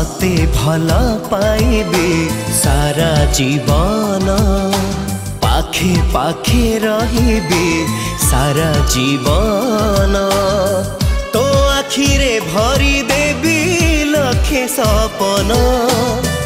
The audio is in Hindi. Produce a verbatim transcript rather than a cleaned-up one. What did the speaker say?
तते भल पाइबे सारा जीवन पाखे पाखे रहिबे सारा जीवन तो आखिरे भरी देबी लखे सपन।